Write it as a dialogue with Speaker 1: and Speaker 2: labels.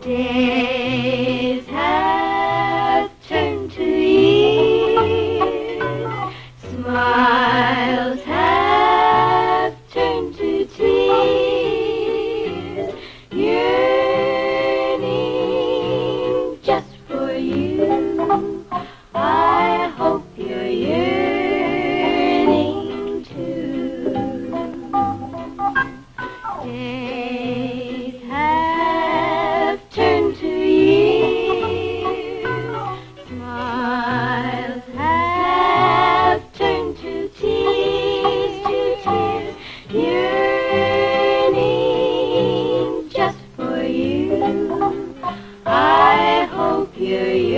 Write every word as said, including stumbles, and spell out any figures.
Speaker 1: Days have turned to years, smiles have turned to tears, yearning just for you. I hope you're yearning too. Days have turned to years, smiles have turned to tears, to tears, yearning just for you. I hope you're yearning.